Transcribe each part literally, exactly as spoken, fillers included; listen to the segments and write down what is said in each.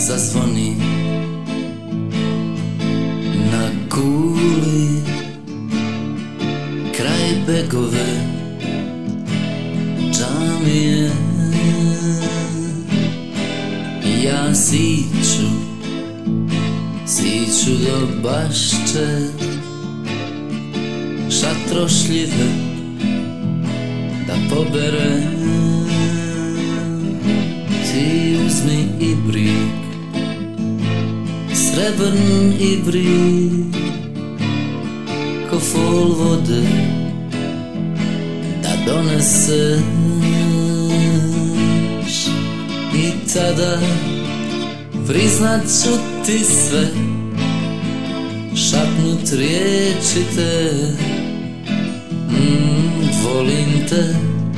zazvoni na kuli kraj Begove džamije. Ja siću, siću do bašče šatrošljive da poberem. Ti uzmi i brik, srebrn i brik, ko fol vode da doneseš. I tada priznat ću ti sve, šapnut riječi te, mm, volim te.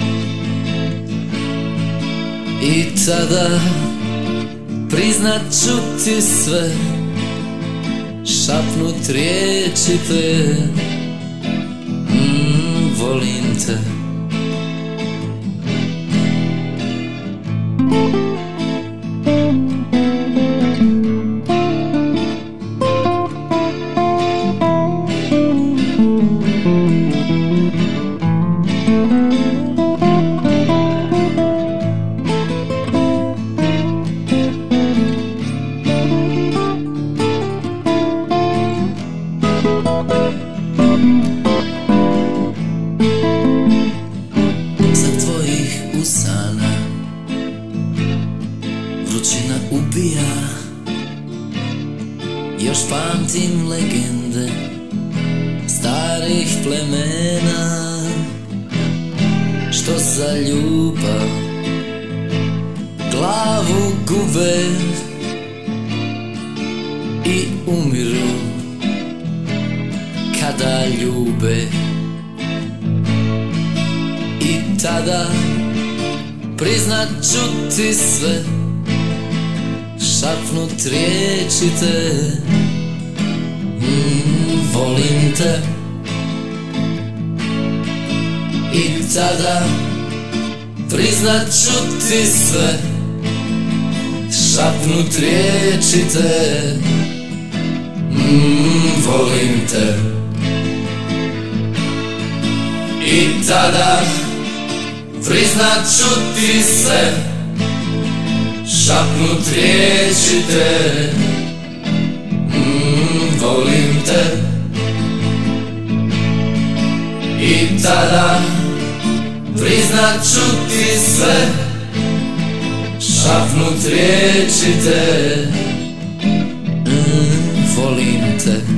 I tada priznat ću ti sve, šapnut riječi te, mm, volim te. Sa tvojih usana vrućina ubija. Još pamtim legende starih plemena, što za ljubav glavu gube i umiru kada ljube. I tada priznat ću ti sve, šapnut riječi te, mm, volim te. I tada priznat ću ti sve, šapnut riječi te, mm, volim te. I tada priznat ću ti sve, šapnut riječi te, mm, volim te. I tada priznat ću ti sve, šapnut riječi te, mm, volim te.